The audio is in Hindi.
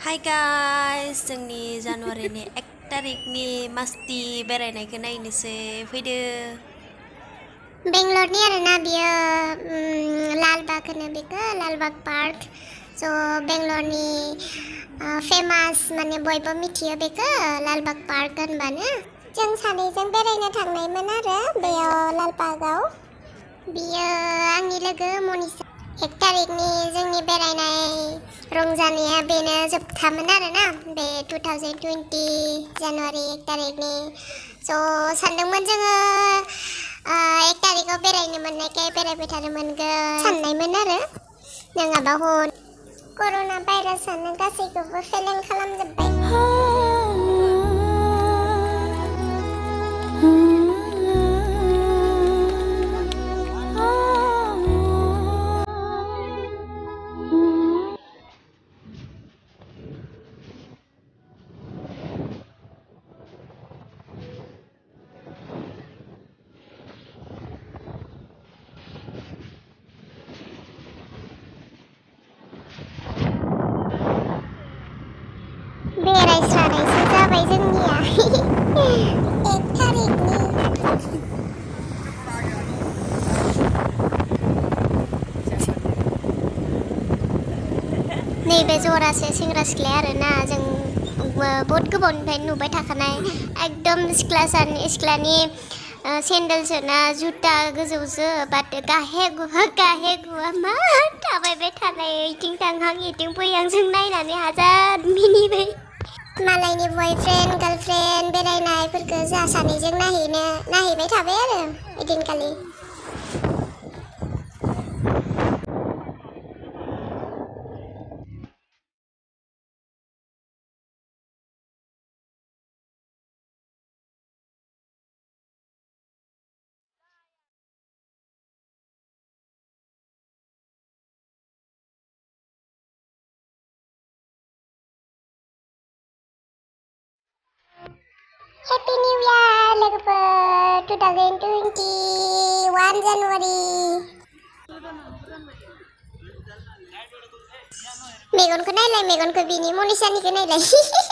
Hai guys, जोंनि जानुवारिनि 1 तारिखनि मासथि बेरायनायखौ नायनोसै फैदो। बेंगलरनि आरोना बियो लालबाग होनो बेखौ लालबाग पार्क। स' बेंगलरनि फेमास माने बयबो मिथियो बेखौ लालबाग पार्क होनबानो। जों सानैजों बेरायनो थांनायमोन आरो बेयाव लालबागाव। बियो आंनि लोगो मनिसा। 1 तारिखनि जोंनि बेरायनाय रंजानाया बेनो जोबथामोन आरोना बे 2020 जानुवारि 1 तारिखनि। स' सानदोंमोन जोङो 1 तारिखआव बेरायनो मोननायखाय बेरायबाय थानो मोनगोन साननायमोन आरो नङाबा हन कर'ना भाइरासानो गासैखौबो फेलें खालामजोब्बाय। बेरायस्रानायसो जाबाय जोंनिया 1 तारिखनि। नैबे जरासे सेंग्रा सिख्लाया आरोना जों बहुत गोबावनिफ्रायनो नुबाय थाखानाय एकदम सिख्लानि सेन्देलसोना जुता गोजौसो बाट गाहे गुवा मा थाबायबाय थानाय इथिं थांहां इथिं फैहां जों नायनानै हाजार मिनिबाय। मालायनि बयफ्रेन्ड गार्लफ्रेन्ड बेरायनायफोरखौ जोंहा सानैजों नायहैबाय थाबाय आरो ओइदिनखालि। Happy New Year लोगोफोर 2021 जानुवारि। मेगनखौ नायलाय मेगनखौ बिनि मनिसानिखौ नायलाय